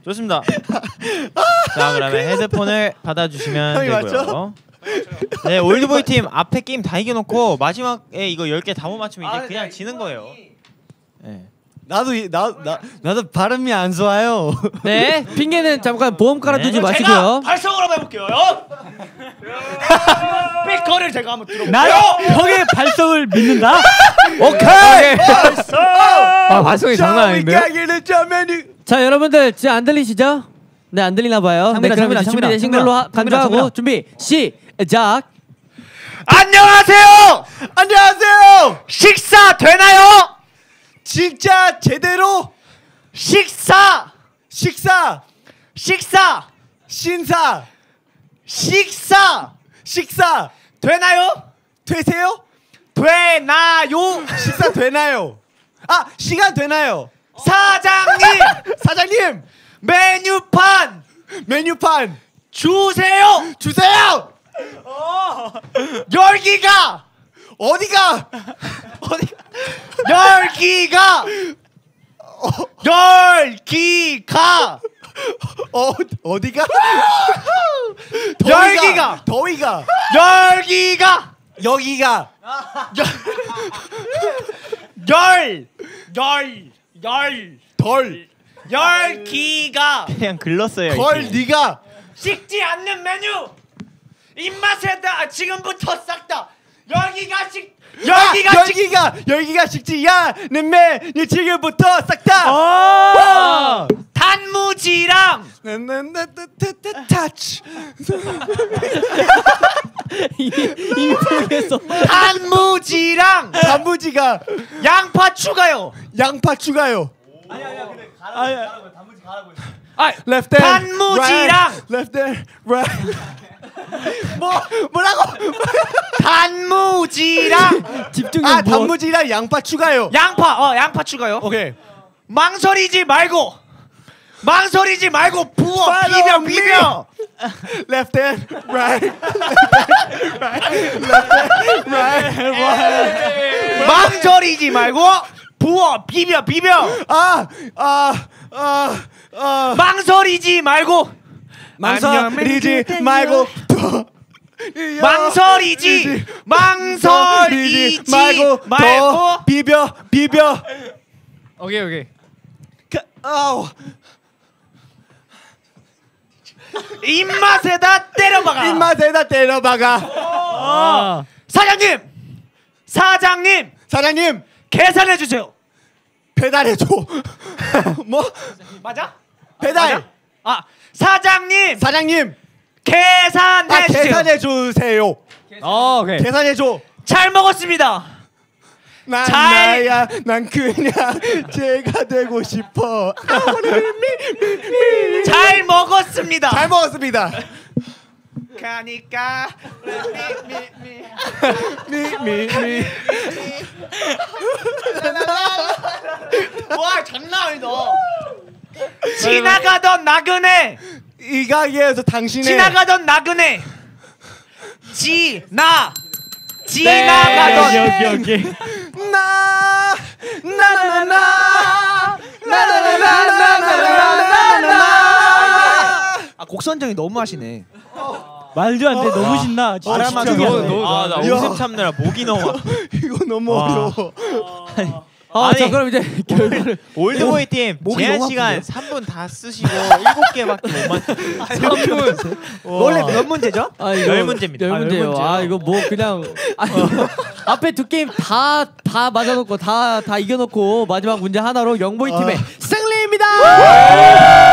좋습니다. 자, 그러면 헤드폰을 받아주시면 되고요. 맞죠? 네, 올드보이 팀 앞에 게임 다 이겨놓고 마지막에 이거 10개 다 못 맞추면 이제 그냥 지는 거예요. 네. 나도 발음이 안 좋아요. 네, 핑계는 잠깐 보험 깔아두지 네. 마시고요. 제가 발성을 한번 해볼게요. 빅거를 제가 한번 들어볼게요. 나 형의 발성을 믿는다. 오케이. 발성. 아, 발성이 장난 아닌데요? 자, 여러분들 지금 안 들리시죠? 네, 안 들리나 봐요. 네, 그럼 준비되신 걸로 간주하고 준비 시작. 안녕하세요. 안녕하세요. 식사 되나요? 진짜 제대로 식사 식사 신사 식사 되나요? 되세요? 되나요? 식사 되나요? 아, 시간 되나요? 사장님 메뉴판 주세요. 열기가 어디가? 열기가 어디가? 더위가 열기가 여기가 열기가 그냥 글렀어요. 걸 이게. 네가 식지 않는 메뉴 입맛에다 지금부터 싹다 열기가 식지 않는 메뉴 지금부터 싹다 단무지랑 타치 이미 포기했어. 단무지랑 단무지가 양파 추가요. 양파 추가요. left hand, 단무지랑 right, left hand, right. 뭐라고? 단무지랑 집중력 아, 단무지랑 양파 추가요. 양파 추가요. 오케이. 망설이지 말고 부어 Follow 비벼 left hand, right, 망설이지 말고 부어 비벼 망설이지 말고 망설이지 말고 망설이지 말고 더 비벼 오케이. 입맛에다 때려박아. 사장님 계산해 주세요. 배달해 줘. 뭐? 맞아? 배달. 아, 사장님 계산해 계산해 주세요. 계산해 주세요. 오케이. 계산해 줘. 잘 먹었습니다. 난 잘- 나야. 난 그냥 제가 되고 싶어. 잘 먹었습니다. 잘 먹었습니다. 가니까 미. 와, 장난 아니다. 지나가던 나그네 이 가게에서 당신의 지나가던 나그네 지나가던 여기. 아, 곡 선정이 너무 하시네. 말도 안 돼. 너무 신나. 진짜 말하면 집중이 안 돼. 나 야. 웃음 참느라 목이 너무 아파. 이거 너무 와. 어려워. 아니, 자, 그럼 이제 결과를 올드보이 팀 목이 제한 너무 시간 3분 다 쓰시고 7개밖에 못 맞췄어요. 3분. 원래 몇 문제죠? 아, 열 문제입니다. 열 문제요. 문제요. 아, 이거 뭐 그냥 앞에 두 게임 다 맞아놓고 다 이겨놓고 마지막 문제 하나로 영보이 팀의 승리입니다.